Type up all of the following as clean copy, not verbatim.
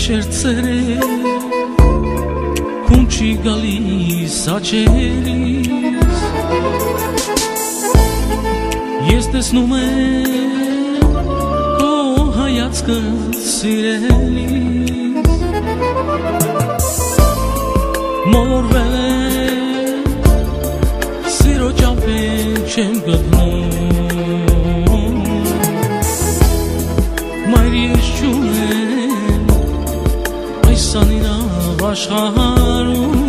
Գիշեր-ցերե քունչի գալիս աչերից Ես տեսնում եմ քո հայացքը սիրելիս Մոլորվել եմ սիրո ճամփեն չեմ գտնում Մայր ես չունեմ այս անիրավ աշխարհում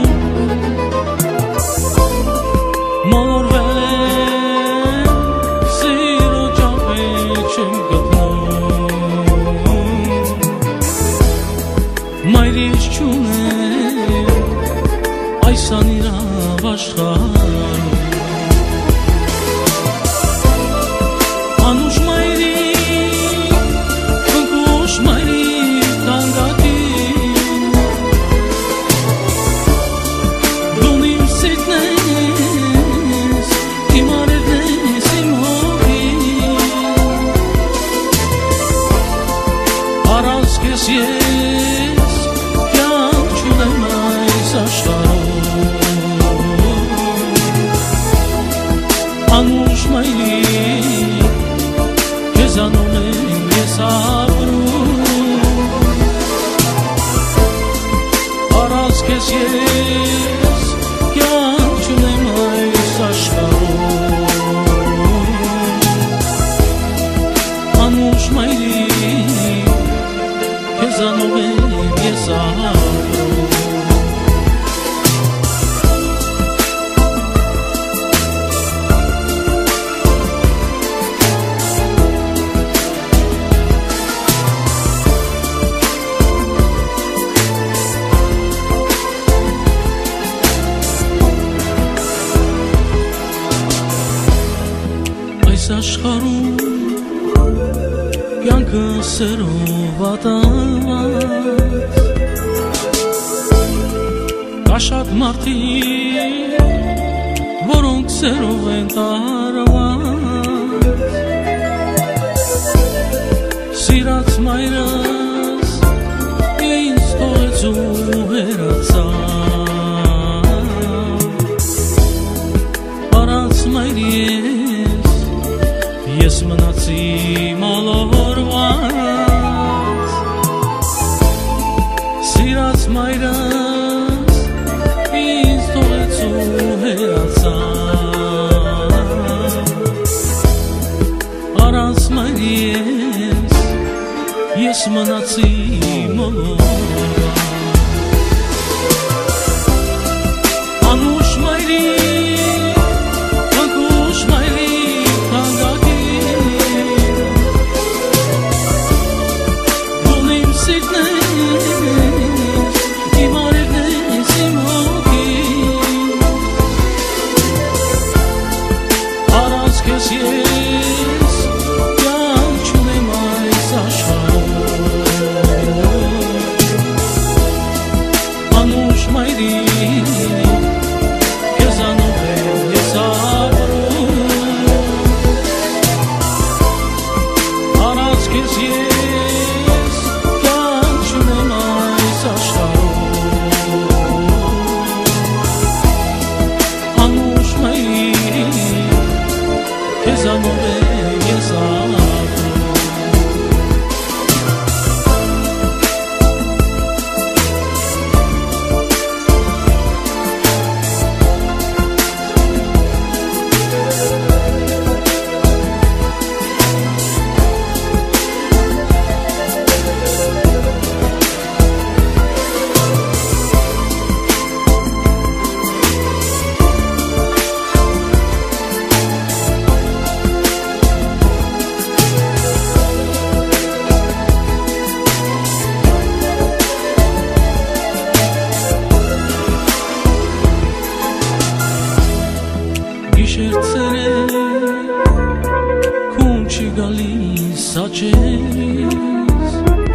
Մոլորվել եմ սիրո ճամփեն չեմ գտնում Մայր ես չունեմ այս անիրավ աշխարհում Անուշ մայրիկ, քնքուշ մայրիկ տանգատին Դու իմ սիրտն ես, իմ արևն ես, իմ հոգին Առանց քեզ ես կյանք չունեմ այս աշխարհում Անուշ մայրիկ Քեզանով եմ ես ապրում Առանց քեզ ես կյանք չունեմ այս աշխարհում Անուշ մայրիկ Քեզանով եմ ես ապրում Աշխարհում կյանքը սերով ատամած Կա շատ մարդիկ, որոնք սերով են տարված Սիրած մայրս ինձ թողեց ու հեռացավ Առանց մայրի Ես մնացի մոլորված Սիրած մայրս ինձ թողեց ու հեռացավ Առանց մայրի ես մնացի մոլորված Անուշ մայրիկ, քնքուշ մայրիկ Ես կյանք չունեմ այս աշխարհում Անուշ մայրիկ Քեզանով եմ ես ապրում Առանց քեզ ես կյանք չունեմ այս աշխարհում Անուշ մայրիկ Քեզանով եմ ես ապրում Գիշեր-ցերե քունչի գալիս աչերից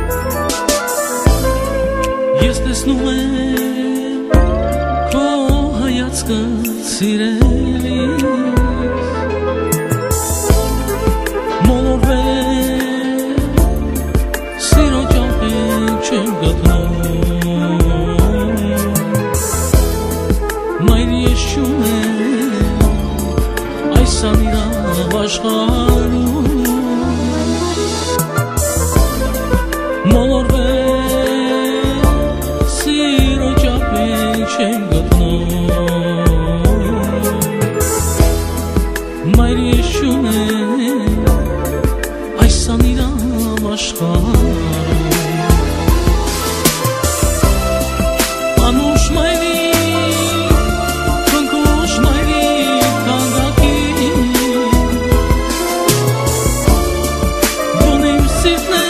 Ես տեսնում եմ քո հայացքը սիրելիս Մոլորվել սիրո ճամփեն չեմ Անուշ մայրի, քնքուշ մայրի կանգակի Դուն իմ սիրտն